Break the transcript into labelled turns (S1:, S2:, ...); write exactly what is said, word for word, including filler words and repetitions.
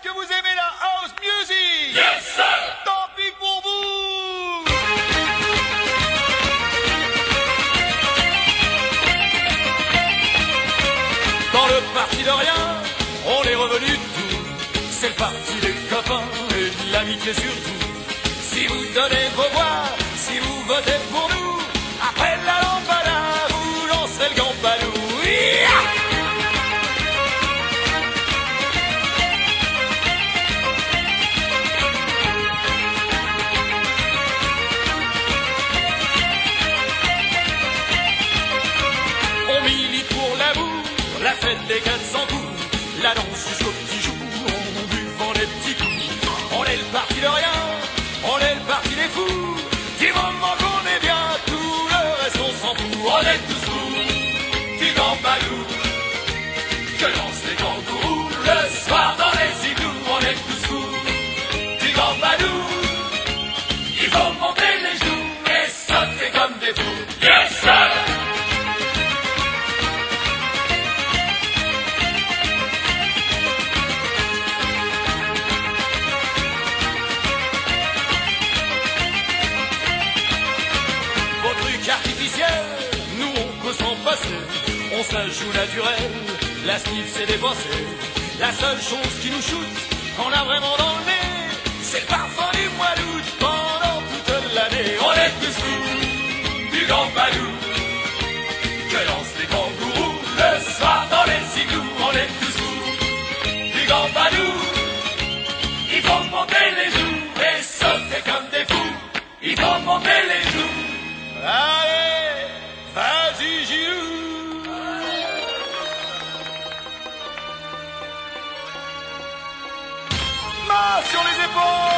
S1: que vous aimez la house music?
S2: Yes, sir!
S1: Tant pis pour vous! Dans le parti de rien, on est revenu de tout. C'est le parti des copains et de l'amitié surtout. Si vous donnez vos voix, si vous votez pour nous, après la lambada, vous lancerez le gambadou. Yeah! On milite pour l'amour, la fête des quatre cents coups, la danse jusqu'au petit jour, on buvant les petits coups. On est le parti de rien, on est le parti des fous. Du moment qu'on est bien, tout le reste on s'en fout. On est tous fous du gambadou, que lancent les kangourous le soir dans les igloos. On est tous fous du gambadou, il faut monter les genoux et sauter comme des fous. Yes, sir! Artificiel, nous on peut s'en passer, on se la joue naturel, la sniff c'est dépassé. La seule chose qui nous shoot, qu'on a vraiment dans le nez, c'est le parfum du mois d'août pendant toute l'année. On est tous fous du gambadou, que lancent les kangourous le soir dans les igloos. On est tous fous du gambadou, il faut monter les joues et sauter comme des fous. Il faut monter les joues. Allez, vas-y Gilou. Main sur les épaules.